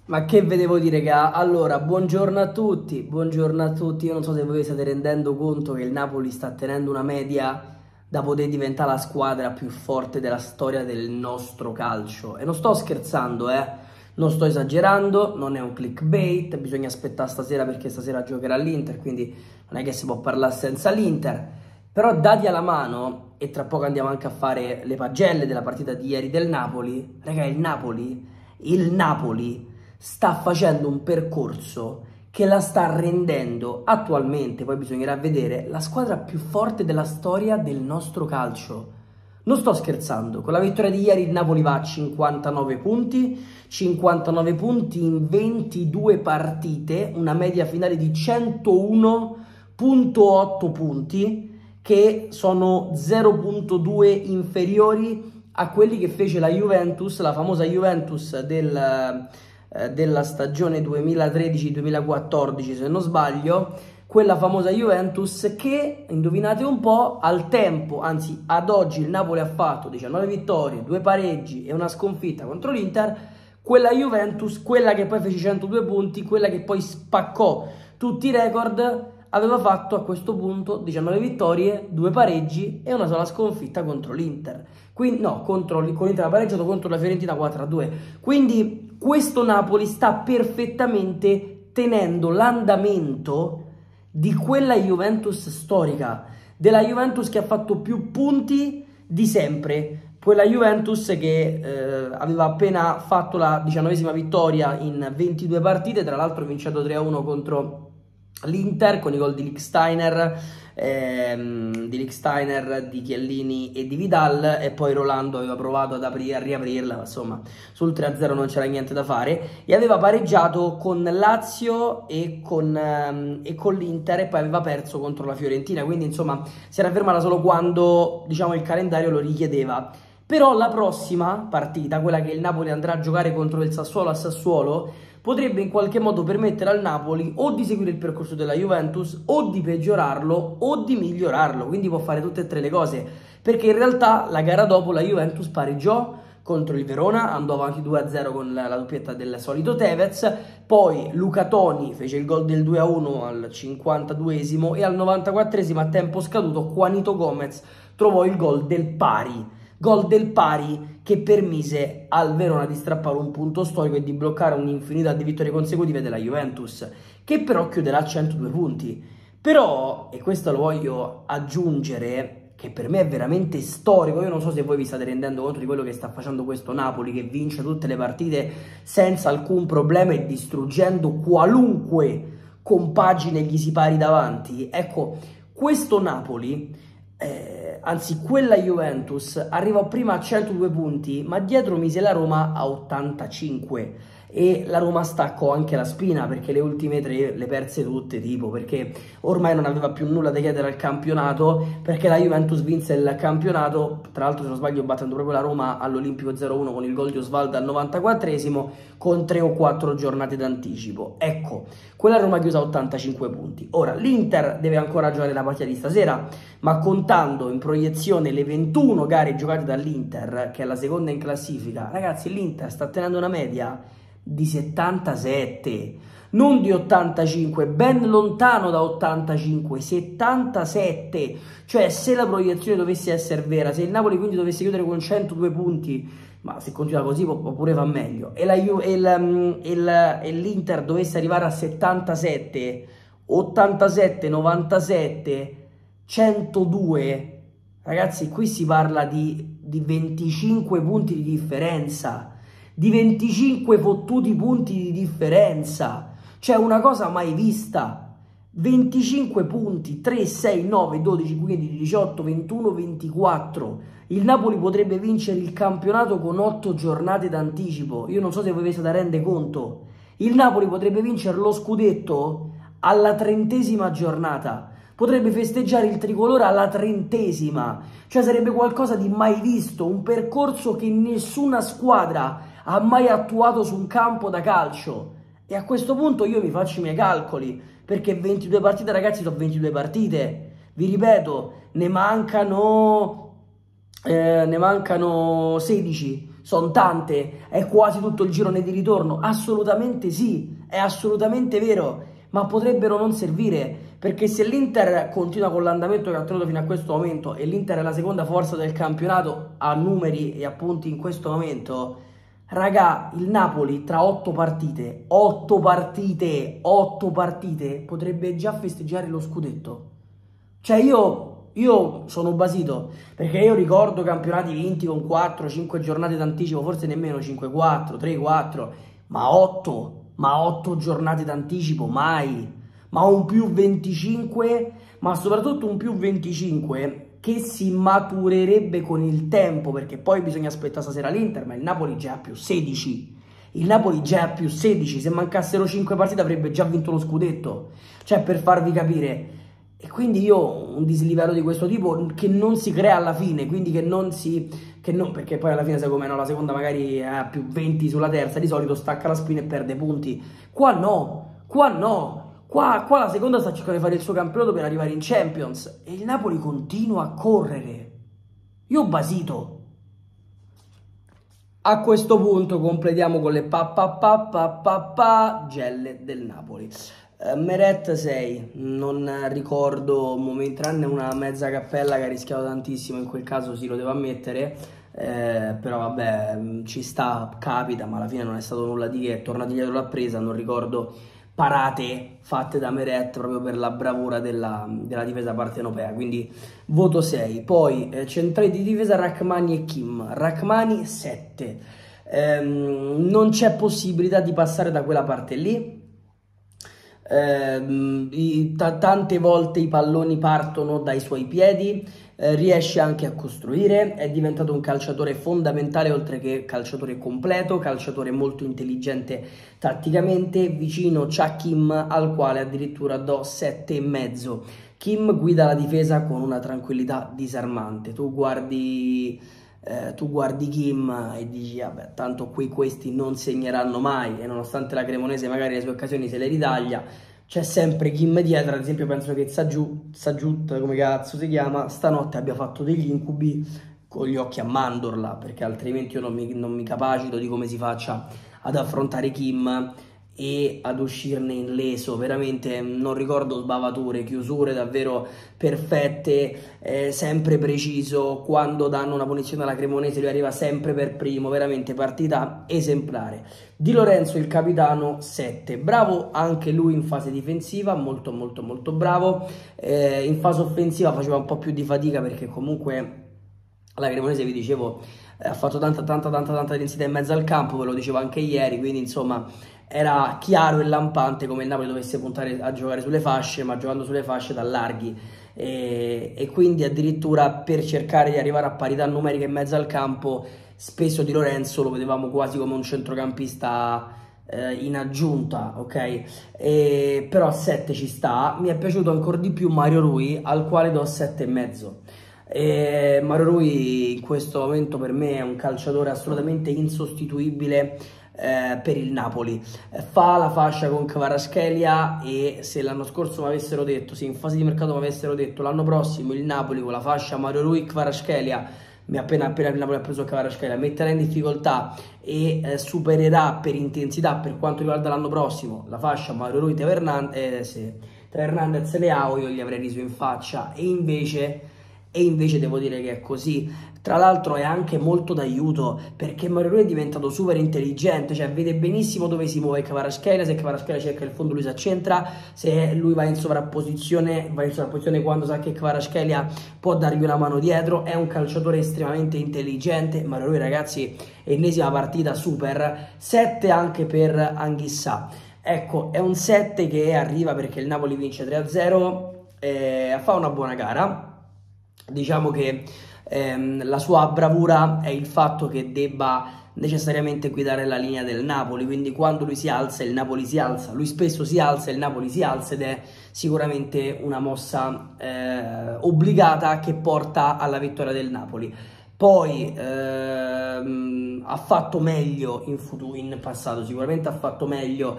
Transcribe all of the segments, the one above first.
Ma che vedevo dire, raga? Allora, buongiorno a tutti, buongiorno a tutti. Io non so se voi vi state rendendo conto che il Napoli sta tenendo una media da poter diventare la squadra più forte della storia del nostro calcio. E non sto scherzando, non sto esagerando, non è un clickbait, bisogna aspettare stasera perché stasera giocherà l'Inter, quindi non è che si può parlare senza l'Inter. Però dati alla mano, e tra poco andiamo anche a fare le pagelle della partita di ieri del Napoli, raga, il Napoli sta facendo un percorso che la sta rendendo attualmente, poi bisognerà vedere, la squadra più forte della storia del nostro calcio. Non sto scherzando, con la vittoria di ieri il Napoli va a 59 punti in 22 partite, una media finale di 101,8 punti, che sono 0,2 inferiori a quelli che fece la Juventus, la famosa Juventus della stagione 2013-2014, se non sbaglio, quella famosa Juventus che, indovinate un po', al tempo, anzi ad oggi il Napoli ha fatto 19 vittorie, 2 pareggi e una sconfitta contro l'Inter. Quella Juventus, quella che poi fece 102 punti, quella che poi spaccò tutti i record, aveva fatto a questo punto 19 vittorie, 2 pareggi e una sola sconfitta contro l'Inter. Quindi no, con l'Inter ha pareggiato contro la Fiorentina 4-2. Quindi questo Napoli sta perfettamente tenendo l'andamento di quella Juventus storica, della Juventus che ha fatto più punti di sempre, quella Juventus che aveva appena fatto la 19ª vittoria in 22 partite, tra l'altro vincendo 3-1 contro l'Inter con i gol di Lichtsteiner, di Chiellini e di Vidal, e poi Rolando aveva provato a riaprirla, ma insomma sul 3-0 non c'era niente da fare, e aveva pareggiato con Lazio e con l'Inter, e poi aveva perso contro la Fiorentina, quindi insomma si era fermata solo quando, diciamo, il calendario lo richiedeva. Però la prossima partita, quella che il Napoli andrà a giocare contro il Sassuolo a Sassuolo, potrebbe in qualche modo permettere al Napoli o di seguire il percorso della Juventus, o di peggiorarlo, o di migliorarlo. Quindi può fare tutte e tre le cose, perché in realtà la gara dopo la Juventus pareggiò contro il Verona, andò avanti 2-0 con la doppietta del solito Tevez, poi Luca Toni fece il gol del 2-1 al 52esimo e al 94esimo, a tempo scaduto, Juanito Gomez trovò il gol del pari. Gol del pari che permise al Verona di strappare un punto storico e di bloccare un'infinità di vittorie consecutive della Juventus, che però chiuderà a 102 punti. Però, e questo lo voglio aggiungere, che per me è veramente storico, io non so se voi vi state rendendo conto di quello che sta facendo questo Napoli, che vince tutte le partite senza alcun problema e distruggendo qualunque compagine gli si pari davanti. Ecco, questo Napoli... anzi quella Juventus arrivò prima a 102 punti, ma dietro mise la Roma a 85, e la Roma staccò anche la spina perché le ultime 3 le perse tutte, tipo perché ormai non aveva più nulla da chiedere al campionato, perché la Juventus vinse il campionato, tra l'altro se non sbaglio battendo proprio la Roma all'Olimpico 0-1 con il gol di Osvaldo al 94esimo, con 3 o 4 giornate d'anticipo. Ecco, quella Roma chiusa a 85 punti. Ora l'Inter deve ancora giocare la partita di stasera, ma contando in proiezione le 21 gare giocate dall'Inter, che è la seconda in classifica, ragazzi, l'Inter sta tenendo una media di 77, non di 85, ben lontano da 85, 77. Cioè, se la proiezione dovesse essere vera, se il Napoli quindi dovesse chiudere con 102 punti, ma se continua così può pure va meglio, e l'Inter dovesse arrivare a 77, 87, 97, 102, ragazzi, qui si parla di 25 punti di differenza, di 25 fottuti punti di differenza, cioè una cosa mai vista. 25 punti, 3, 6, 9, 12, 15, 18, 21, 24. Il Napoli potrebbe vincere il campionato con 8 giornate d'anticipo. Io non so se voi vi siete rende conto. Il Napoli potrebbe vincere lo scudetto alla 30ª giornata. Potrebbe festeggiare il tricolore alla 30ª. Cioè sarebbe qualcosa di mai visto, un percorso che nessuna squadra ha mai attuato su un campo da calcio. E a questo punto io mi faccio i miei calcoli, perché 22 partite, ragazzi, sono 22 partite. Vi ripeto, ne mancano 16. Sono tante? È quasi tutto il girone di ritorno? Assolutamente sì, è assolutamente vero, ma potrebbero non servire, perché se l'Inter continua con l'andamento che ha tenuto fino a questo momento e l'Inter è la seconda forza del campionato a numeri e a punti in questo momento, raga, il Napoli tra 8 partite, 8 partite, potrebbe già festeggiare lo scudetto. Cioè io sono basito, perché io ricordo campionati vinti con 4-5 giornate d'anticipo, forse nemmeno 5-4, 3-4, ma 8 giornate d'anticipo, mai. Ma un più 25, ma soprattutto un più 25 che si maturerebbe con il tempo, perché poi bisogna aspettare stasera l'Inter, ma il Napoli già a più 16. Il Napoli già a più 16, se mancassero 5 partite avrebbe già vinto lo scudetto. Cioè, per farvi capire. E quindi io un dislivello di questo tipo che non si crea alla fine, quindi perché poi alla fine sai com'è, no? La seconda magari ha più 20 sulla terza, di solito stacca la spina e perde punti. Qua no, qua la seconda sta cercando di fare il suo campionato per arrivare in Champions e il Napoli continua a correre. Io ho basito. A questo punto completiamo con le gelle del Napoli. Meret 6, non ricordo momenti, tranne una mezza cappella che ha rischiato tantissimo, in quel caso sì lo devo ammettere, però vabbè ci sta, capita, ma alla fine non è stato nulla di che, è tornato dietro la presa, non ricordo parate fatte da Meret proprio per la bravura della difesa partenopea, quindi voto 6. Poi centrali di difesa Rrahmani e Kim, Rrahmani 7, non c'è possibilità di passare da quella parte lì. Tante volte i palloni partono dai suoi piedi, riesce anche a costruire, è diventato un calciatore fondamentale oltre che calciatore completo, calciatore molto intelligente tatticamente. Vicino c'ha Kim al quale addirittura do 7,5. Kim guida la difesa con una tranquillità disarmante, tu guardi Kim e dici vabbè tanto qui questi non segneranno mai, e nonostante la Cremonese magari le sue occasioni se le ritaglia, c'è sempre Kim dietro. Ad esempio penso che Sajut, come cazzo si chiama, stanotte abbia fatto degli incubi con gli occhi a mandorla, perché altrimenti io non mi capacito di come si faccia ad affrontare Kim e ad uscirne illeso. Veramente non ricordo sbavature, chiusure davvero perfette, sempre preciso, quando danno una punizione alla Cremonese lui arriva sempre per primo, veramente partita esemplare. Di Lorenzo il capitano 7, bravo anche lui in fase difensiva, molto bravo, in fase offensiva faceva un po' più di fatica perché comunque la Cremonese, vi dicevo, ha fatto tanta densità in mezzo al campo, ve lo dicevo anche ieri, quindi insomma era chiaro e lampante come il Napoli dovesse puntare a giocare sulle fasce, ma giocando sulle fasce t'allarghi, e quindi addirittura per cercare di arrivare a parità numerica in mezzo al campo spesso Di Lorenzo lo vedevamo quasi come un centrocampista in aggiunta, ok? Però a 7 ci sta. Mi è piaciuto ancora di più Mario Rui, al quale do 7,5. Mario Rui in questo momento per me è un calciatore assolutamente insostituibile per il Napoli. Fa la fascia con Kvaratskhelia, e se l'anno scorso mi avessero detto, se in fase di mercato mi avessero detto l'anno prossimo il Napoli con la fascia Mario Rui Kvaratskhelia, appena il Napoli ha preso Kvaratskhelia, metterà in difficoltà e supererà per intensità per quanto riguarda l'anno prossimo la fascia Mario Rui Teo Hernandez Leao, io gli avrei riso in faccia, e invece devo dire che è così. Tra l'altro è anche molto d'aiuto, perché Mario Rui è diventato super intelligente, cioè vede benissimo dove si muove Kvaratskhelia, se Kvaratskhelia cerca il fondo lui si accentra, se lui va in sovrapposizione quando sa che Kvaratskhelia può dargli una mano dietro. È un calciatore estremamente intelligente. Mario Rui, ragazzi, ennesima partita super. 7 anche per Anghissà. Ecco, è un 7 che arriva perché il Napoli vince 3-0, fa una buona gara. Diciamo che la sua bravura è il fatto che debba necessariamente guidare la linea del Napoli, quindi quando lui si alza il Napoli si alza, lui spesso si alza e il Napoli si alza, ed è sicuramente una mossa obbligata che porta alla vittoria del Napoli. Poi ha fatto meglio in passato, sicuramente ha fatto meglio,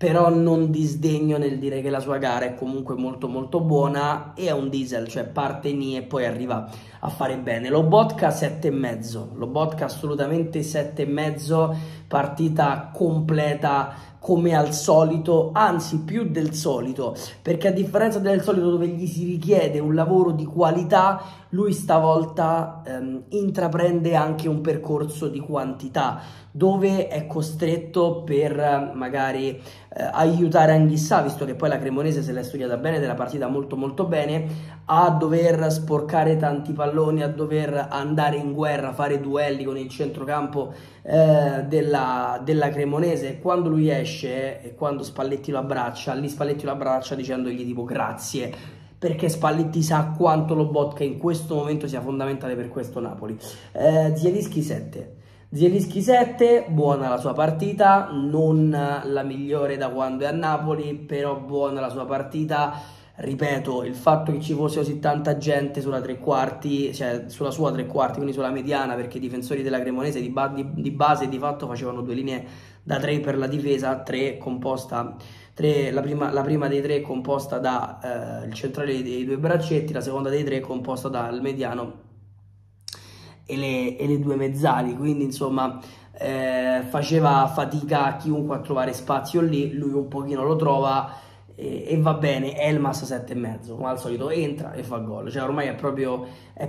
però non disdegno nel dire che la sua gara è comunque molto molto buona e è un diesel, cioè parte lì e poi arriva a fare bene. Lobotka 7,5, Lobotka assolutamente 7,5, partita completa come al solito, anzi più del solito, perché a differenza del solito dove gli si richiede un lavoro di qualità, lui stavolta intraprende anche un percorso di quantità, dove è costretto per magari aiutare Anghissà, visto che poi la Cremonese se l'è studiata bene, della partita molto molto bene, a dover sporcare tanti palloni, a dover andare in guerra, fare duelli con il centrocampo della Cremonese. Quando lui esce e quando Spalletti lo abbraccia, lì Spalletti lo abbraccia dicendogli tipo grazie, perché Spalletti sa quanto Lobotka in questo momento sia fondamentale per questo Napoli. Zielinski 7. Zielinski 7, buona la sua partita, non la migliore da quando è a Napoli, però buona la sua partita. Ripeto, il fatto che ci fosse così tanta gente sulla tre quarti, cioè sulla sua tre quarti, quindi sulla mediana, perché i difensori della Cremonese di base di fatto facevano due linee da 3 per la difesa, la prima dei 3 composta da il centrale dei 2 braccetti, la seconda dei 3 composta dal mediano e le 2 mezzali, quindi insomma faceva fatica chiunque a trovare spazio lì, lui un pochino lo trova e va bene. Elmas 7,5, come al solito entra e fa gol, cioè ormai è proprio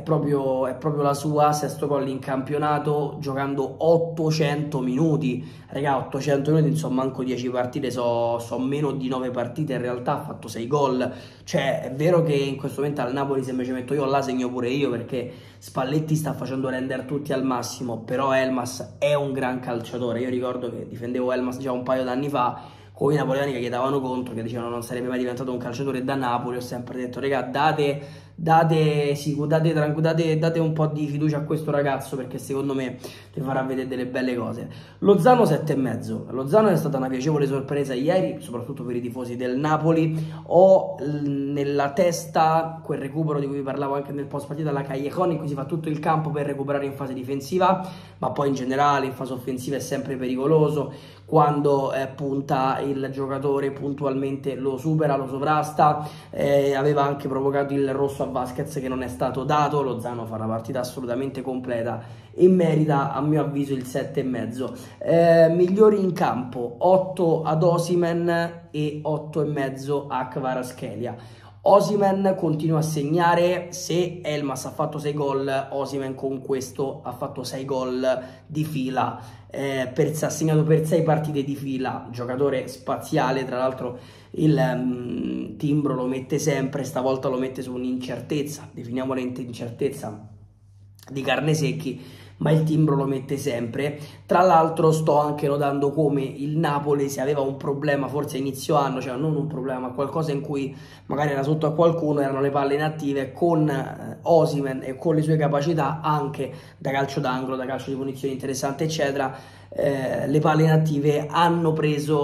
la sua, sesto gol in campionato giocando 800 minuti, raga, 800 minuti, insomma manco 10 partite, so meno di 9 partite, in realtà ha fatto 6 gol, cioè è vero che in questo momento al Napoli se me ci metto io là segno pure io, perché Spalletti sta facendo rendere tutti al massimo, però Elmas è un gran calciatore. Io ricordo che difendevo Elmas già un paio d'anni fa con i napoletani che gli davano contro, che dicevano non sarebbe mai diventato un calciatore da Napoli. Ho sempre detto, raga, date un po' di fiducia a questo ragazzo, perché secondo me ti farà vedere delle belle cose. Lozano 7,5. Lozano è stata una piacevole sorpresa ieri, soprattutto per i tifosi del Napoli. Ho nella testa quel recupero di cui parlavo anche nel post partita, la Callejon, in cui si fa tutto il campo per recuperare in fase difensiva, ma poi in generale in fase offensiva è sempre pericoloso. Quando punta il giocatore puntualmente lo supera, lo sovrasta, aveva anche provocato il rosso a Vasquez che non è stato dato. Lozano fa una partita assolutamente completa e merita a mio avviso il 7,5. Migliori in campo 8 ad Osimhen e 8,5 a Kvaratskhelia. Osimhen continua a segnare, se Elmas ha fatto 6 gol, Osimhen con questo ha fatto 6 gol di fila, ha segnato per 6 partite di fila, giocatore spaziale, tra l'altro il timbro lo mette sempre, stavolta lo mette su un'incertezza, definiamola incertezza di Carnesecchi, ma il timbro lo mette sempre. Tra l'altro sto anche notando come il Napoli, se aveva un problema forse a inizio anno, cioè non un problema ma qualcosa in cui magari era sotto a qualcuno, erano le palle inattive, con Osimhen e con le sue capacità anche da calcio d'angolo, da calcio di punizione interessante eccetera, le palle inattive hanno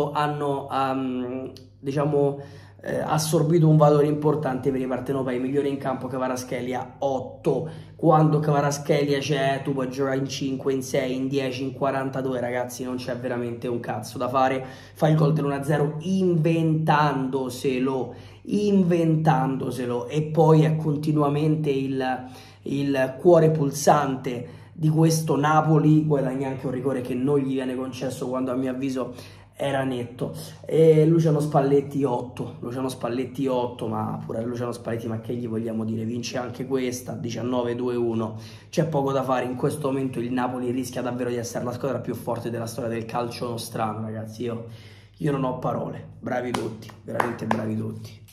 diciamo assorbito un valore importante per i partenopei. Migliore in campo Kvaratskhelia 8, quando Kvaratskhelia c'è tu puoi giocare in 5, in 6, in 10, in 42, ragazzi, non c'è veramente un cazzo da fare. Fa il gol dell'1-0 inventandoselo e poi è continuamente il cuore pulsante di questo Napoli. Guadagna anche un rigore che non gli viene concesso quando a mio avviso era netto. E Luciano Spalletti 8, ma pure Luciano Spalletti, ma che gli vogliamo dire, vince anche questa 19-2-1. C'è poco da fare, in questo momento il Napoli rischia davvero di essere la squadra più forte della storia del calcio nostrano, ragazzi. Io non ho parole, bravi tutti, veramente bravi tutti.